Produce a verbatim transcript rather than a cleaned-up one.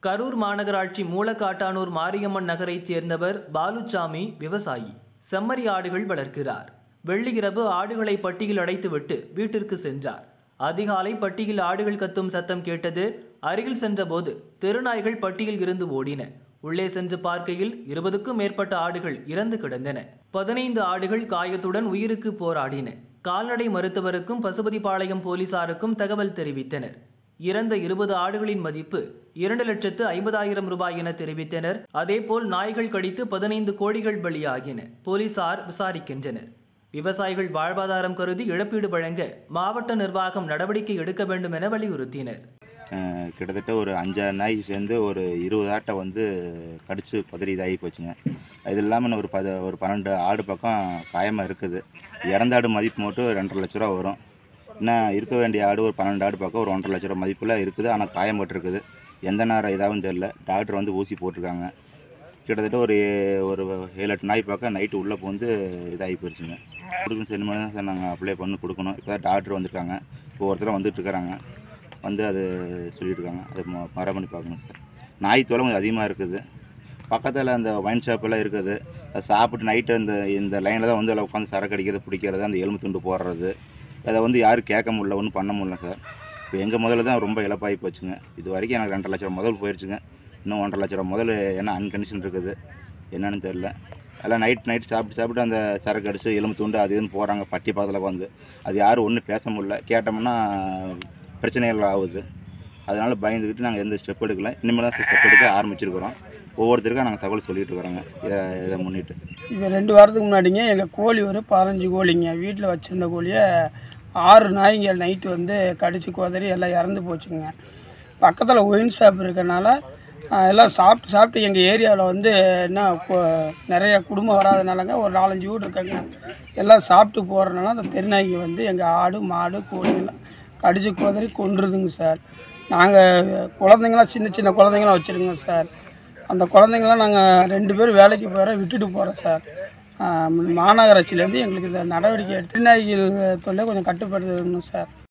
கரூர் மாநகராட்சி மூலக்காட்டானூர் மாரியம்மன் நகரைச் சேர்ந்தவர் பாலுச்சாமி விவசாயி. செம்மறி ஆடுகள் வளர்க்கிறார். வெள்ளிரவு ஆடுகளை பட்டியில் அடைத்துவிட்டு வீட்டிற்கு சென்றார். அதிகாலை பட்டியில் ஆடுகள் கத்தும் சத்தம் கேட்டது. அருகில் சென்றபோது தெருநாய்கள் பட்டியில் இருந்து ஓடின. உள்ளே சென்று பார்க்கையில் இருபதுக்கும் மேற்பட்ட ஆடுகள் இறந்து கிடந்தன. பதினைந்து ஆடுகள் காயத்துடன் உயிருக்கு போராடின. கால்நடை மருத்துவருக்கும் பசுபதிபாளையம் போலீசாருக்கும் தகவல் தெரிவித்தனர். இறந்த இருபது ஆடுகளின் மதிப்பு இரண்டு லட்சத்து ஐம்பதாயிரம் ரூபாய் என தெரிவித்தனர். அதேபோல் நாய்கள் கடித்து பதினைந்து கோழிகள் பலியாகின. போலீசார் விசாரிக்கின்றனர். விவசாயிகள் வாழ்வாதாரம் கருதி இழப்பீடு வழங்க மாவட்ட நிர்வாகம் நடவடிக்கை எடுக்க வேண்டும் என வலியுறுத்தினர். கிட்டத்தட்ட ஒரு அஞ்சாறு நாய் சேர்ந்து ஒரு இருபது ஆட்டை வந்து கடிச்சு பதறி இதாகி போச்சுங்க. இது இல்லாமல் ஒரு பத ஒரு பன்னெண்டு ஆடு பக்கம் காயமாக இருக்குது. இறந்த ஆடு மதிப்பு மட்டும் ரெண்டரை லட்ச ரூபா வரும். இன்னும் இருக்க வேண்டிய ஆடு ஒரு பன்னெண்டு ஆடு பக்கம் ஒரு ஒன்றரை லட்ச ரூபா மதிப்பில் இருக்குது. ஆனால் காயம் போட்டிருக்குது. எந்த நேரம் இதாகவும் தெரியல. டாக்டர் வந்து ஊசி போட்டிருக்காங்க. கிட்டத்தட்ட ஒரு ஒரு ஏழு எட்டு நாய் பக்கம் நைட்டு உள்ளே போந்து இதாகி போயிடுச்சுங்க. கொடுக்கணும் சரி மாதிரி தான் சார் நாங்கள் அப்ளை பண்ணி கொடுக்கணும். இப்போ தான் டாக்டர் வந்துருக்காங்க. இப்போ ஒருத்தர் வந்துட்டு இருக்கிறாங்க. வந்து அது சொல்லிட்டு இருக்காங்க. அது மர பண்ணி பார்க்கணும் சார். நாய் தொலை கொஞ்சம் அதிகமாக இருக்குது. பக்கத்தில் அந்த ஒயின் ஷாப்பெல்லாம் இருக்குது. அதை சாப்பிட்டு நைட்டு அந்த இந்த லைனில் தான் வந்து எல்லாம் உட்காந்து சரக்கு அடிக்கிறது பிடிக்கிறது அந்த எலும்பு துண்டு போடுறது. அதை வந்து யாரும் கேட்க முடியல, ஒன்றும் பண்ண முடியல சார். இப்போ எங்கள் முதல்ல தான் ரொம்ப இழப்பாகி போச்சுங்க. இது வரைக்கும் எனக்கு ரெண்டரை லட்ச ரூபா முதல் போயிடுச்சுங்க. இன்னும் ஒன்றரை லட்ச ரூபா முதல் என்ன அன்கண்டிஷன் இருக்குது என்னன்னு தெரில. எல்லாம் நைட் நைட் சாப்பிட்டு சாப்பிட்டு அந்த சரக்கு அடித்து எலும்பு துண்டு அது இதுன்னு போகிறாங்க பட்டி பக்கத்தில் வந்து. அது யாரும் ஒன்றும் பேச முடியல. கேட்டோம்னா பிரச்சனைகள் ஆகுது. அதனால் பயந்துக்கிட்டு நாங்கள் எந்த ஸ்டெப் எடுக்கல. இனிமேல் தான் ஸ்டெப் எடுக்க ஆரம்பிச்சிருக்கிறோம். ஒவ்வொருத்தருக்கும் நாங்கள் தகவல் சொல்லிட்டு இருக்கிறோங்க. இதை இதை முன்னிட்டு இப்போ ரெண்டு வாரத்துக்கு முன்னாடிங்க எங்கள் கோழி ஒரு பதினஞ்சு கோழிங்க வீட்டில் வச்சுருந்த கோழியை ஆறு நாய்ங்க நைட்டு வந்து கடிச்சு குதறி எல்லாம் இறந்து போச்சுங்க. பக்கத்தில் ஒயின் ஷாப் இருக்கிறனால எல்லாம் சாப்பிட்டு சாப்பிட்டு எங்கள் ஏரியாவில் வந்து என்ன நிறைய குடும்பம் வராதனாலங்க ஒரு நாலஞ்சு வீடு இருக்காங்க. எல்லாம் சாப்பிட்டு போகிறதுனால அந்த தெருநாய்க்கு வந்து எங்கள் ஆடு மாடு கோழிங்கெல்லாம் கடிச்சு குதறி கொன்றுதுங்க சார். நாங்கள் குழந்தைங்களாம் சின்ன சின்ன குழந்தைங்களாம் வச்சுருங்க சார். அந்த குழந்தைங்களாம் நாங்கள் ரெண்டு பேரும் வேலைக்கு போகிறோம் விட்டுட்டு போகிறோம் சார். மாநகராட்சியிலேருந்து எங்களுக்கு இந்த நடவடிக்கை எடுத்து நாய்கள் தொல்லை கொஞ்சம் கட்டுப்படுத்தணும் சார்.